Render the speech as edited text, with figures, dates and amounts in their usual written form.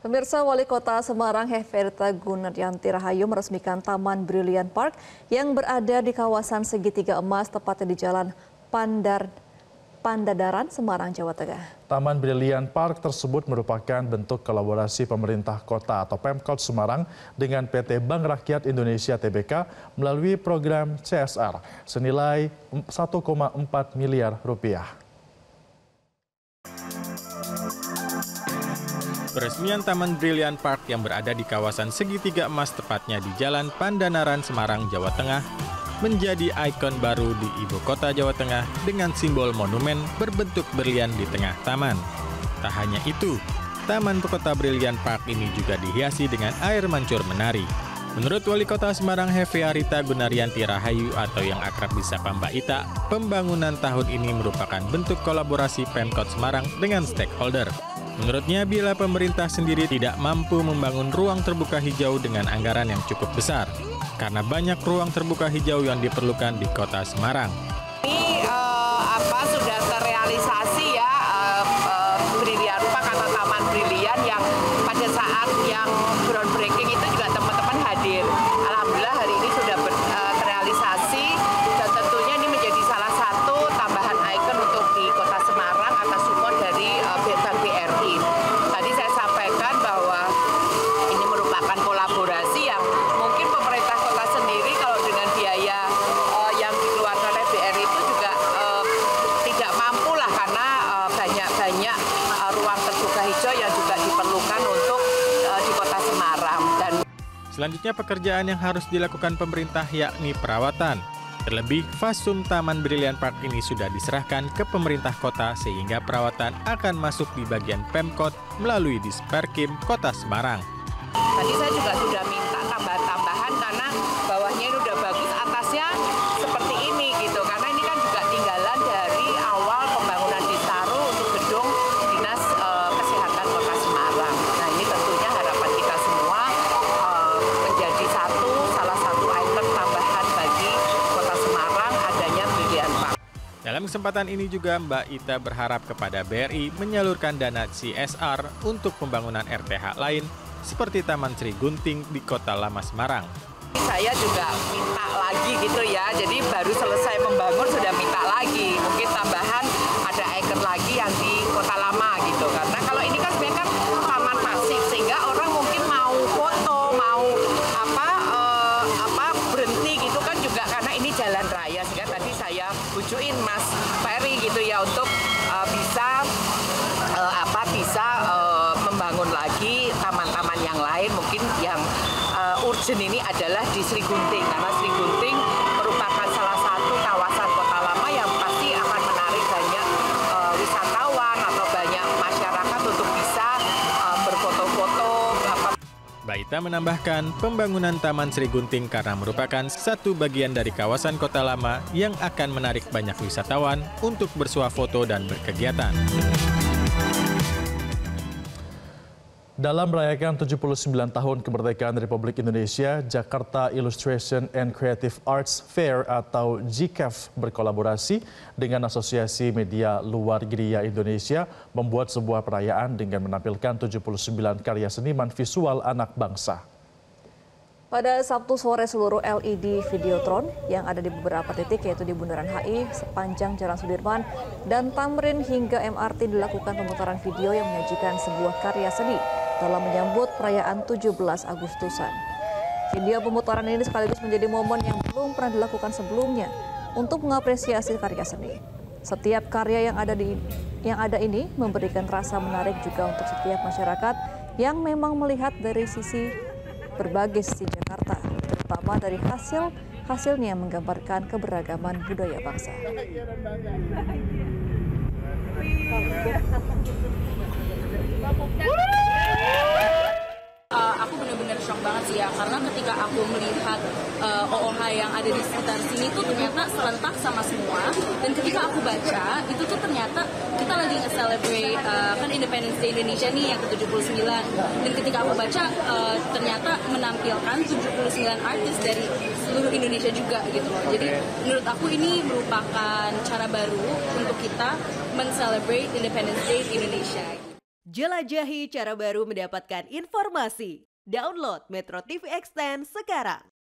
Pemirsa, Wali Kota Semarang Hefearita Gunaryanti Rahayu meresmikan Taman Brilliant Park yang berada di kawasan Segitiga Emas, tepatnya di Jalan Pandadaran, Semarang, Jawa Tengah. Taman Brilliant Park tersebut merupakan bentuk kolaborasi pemerintah kota atau Pemkot Semarang dengan PT Bank Rakyat Indonesia Tbk melalui program CSR senilai 1,4 miliar rupiah. Peresmian Taman Brilliant Park yang berada di kawasan Segitiga Emas, tepatnya di Jalan Pandanaran, Semarang, Jawa Tengah, menjadi ikon baru di ibu kota Jawa Tengah dengan simbol monumen berbentuk berlian di tengah taman. Tak hanya itu, Taman Kota Brilliant Park ini juga dihiasi dengan air mancur menari. Menurut Wali Kota Semarang Hefearita Gunaryanti Rahayu atau yang akrab disapa Mbak Ita, pembangunan tahun ini merupakan bentuk kolaborasi Pemkot Semarang dengan stakeholder. Menurutnya, bila pemerintah sendiri tidak mampu membangun ruang terbuka hijau dengan anggaran yang cukup besar, karena banyak ruang terbuka hijau yang diperlukan di kota Semarang. Ini sudah terrealisasi ya, Brilliant Park atau Taman Brilliant yang pada saat yang groundbreaking itu juga teman-teman hadir. Alhamdulillah hari ini sudah terrealisasi dan tentunya ini menjadi salah satu tambahan ikon untuk di kota Semarang atas support dari Bank BRI. Tadi saya sampaikan bahwa ini merupakan kolaborasi yang mungkin pemerintah kota sendiri kalau dengan biaya yang dikeluarkan oleh BRI itu juga tidak mampu lah, karena banyak ruang terbuka hijau yang juga diperlukan untuk di kota Semarang. Dan selanjutnya pekerjaan yang harus dilakukan pemerintah yakni perawatan. Terlebih, fasum Taman Brilliant Park ini sudah diserahkan ke pemerintah kota sehingga perawatan akan masuk di bagian Pemkot melalui Disperkim Kota Semarang. Tadi saya juga sudah minta tambahan-tambahan karena bawahnya ini udah bagus, atasnya seperti ini gitu. Karena ini kan juga tinggalan dari awal pembangunan Ditaru untuk gedung Dinas Kesehatan Kota Semarang. Nah, ini tentunya harapan kita semua menjadi salah satu item tambahan bagi Kota Semarang adanya Brilliant Park. Dalam kesempatan ini juga Mbak Ita berharap kepada BRI menyalurkan dana CSR untuk pembangunan RTH lain seperti Taman Sri Gunting di Kota Lama Semarang. Saya juga minta lagi gitu ya, jadi baru selesai membangun sudah minta lagi, mungkin tambahan ada ikon lagi yang di Kota Lama gitu. Karena kalau ini kan sebenarnya kan taman pasif, sehingga orang mungkin mau foto, mau berhenti gitu kan juga karena ini jalan raya. Sehingga tadi saya bujuin Mas Ferry gitu ya untuk bisa membangun lagi taman-taman yang lain. Mungkin yang urgent ini adalah di Sri Gunting, karena Sri Gunting merupakan salah satu kawasan kota lama yang pasti akan menarik banyak wisatawan atau banyak masyarakat untuk bisa berfoto-foto. Mbak Ita menambahkan pembangunan Taman Sri Gunting karena merupakan satu bagian dari kawasan kota lama yang akan menarik banyak wisatawan untuk bersuah foto dan berkegiatan. Dalam merayakan 79 tahun kemerdekaan Republik Indonesia, Jakarta Illustration and Creative Arts Fair atau JICAF berkolaborasi dengan Asosiasi Media Luar Gria Indonesia membuat sebuah perayaan dengan menampilkan 79 karya seniman visual anak bangsa. Pada Sabtu sore, seluruh LED Videotron yang ada di beberapa titik, yaitu di Bundaran HI, sepanjang Jalan Sudirman, dan Tamrin hingga MRT dilakukan pemutaran video yang menyajikan sebuah karya seni dalam menyambut perayaan 17 Agustusan. Video pemutaran ini sekaligus menjadi momen yang belum pernah dilakukan sebelumnya untuk mengapresiasi karya seni. Setiap karya yang ada ini memberikan rasa menarik juga untuk setiap masyarakat yang memang melihat dari berbagai sisi Jakarta, terutama dari hasilnya yang menggambarkan keberagaman budaya bangsa. Aku benar-benar shock banget sih ya, karena ketika aku melihat OOH yang ada di sekitar sini tuh ternyata serentak sama semua, dan ketika aku baca itu tuh ternyata kita lagi nge-celebrate kan Independence Day Indonesia nih yang ke-79, dan ketika aku baca ternyata menampilkan 79 artis dari seluruh Indonesia juga gitu loh. Jadi menurut aku ini merupakan cara baru untuk kita men-celebrate Independence Day Indonesia. Jelajahi cara baru mendapatkan informasi. Download Metro TV Extend sekarang.